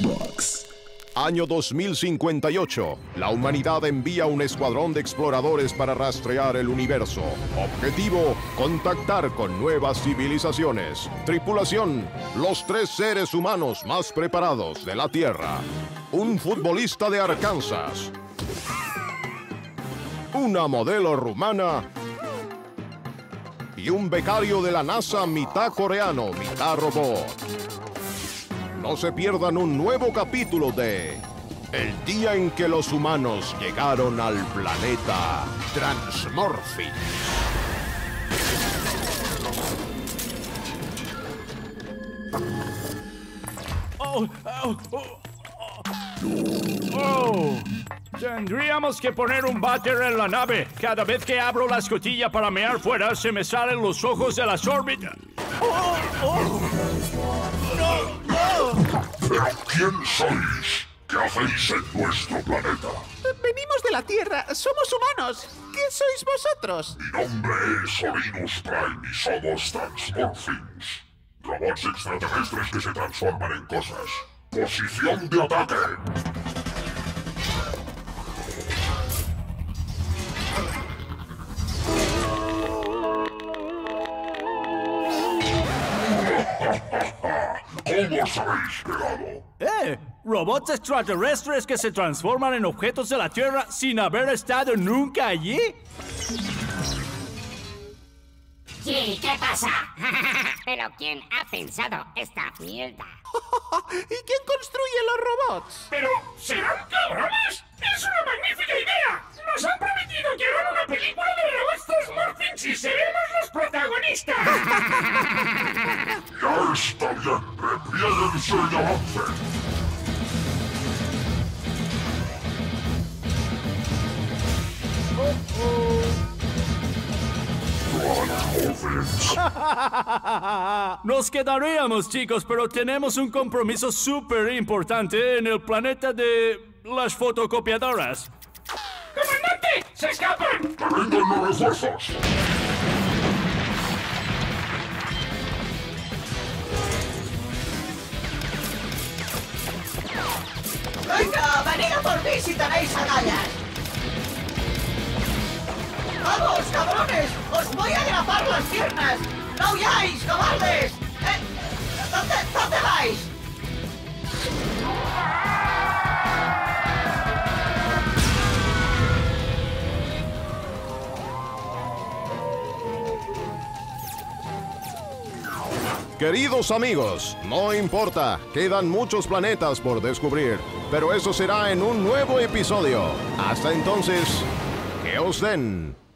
Box. Año 2058. La humanidad envía un escuadrón de exploradores para rastrear el universo. Objetivo: contactar con nuevas civilizaciones. Tripulación: los 3 seres humanos más preparados de la Tierra. Un futbolista de Arkansas. Una modelo rumana. Y un becario de la NASA mitad coreano, mitad robot. No se pierdan un nuevo capítulo de El día en que los humanos llegaron al planeta Transmorphing. Tendríamos que poner un váter en la nave. Cada vez que abro la escotilla para mear fuera, se me salen los ojos de las órbitas. ¿Pero quién sois? ¿Qué hacéis en nuestro planeta? Venimos de la Tierra, somos humanos. ¿Qué sois vosotros? Mi nombre es Orinus Prime y somos Transmorphings. Robots extraterrestres que se transforman en cosas. ¡Posición de ataque! ¿Cómo os habéis quedado? ¿Robots extraterrestres que se transforman en objetos de la Tierra sin haber estado nunca allí? Sí, ¿qué pasa? ¿Pero quién ha pensado esta mierda? ¿Y quién construye los robots? ¿Pero serán cabrones? ¡Es una magnífica idea! ¡Nos han prometido que harán una película de robots Transmorphings y seremos los protagonistas! Ya está bien, replieguense y avancen. Nos quedaríamos, chicos, pero tenemos un compromiso súper importante en el planeta de las fotocopiadoras. ¡Comandante! ¡Se escapan! ¡Que vengan los refuerzos! ¡Venga, venid a por mí si tenéis agallas! ¡Vamos, cabrones! ¡Os voy a agrapar las piernas! ¡No huyáis, cobardes! ¿Dónde vais? Queridos amigos, no importa, quedan muchos planetas por descubrir, pero eso será en un nuevo episodio. Hasta entonces, que os den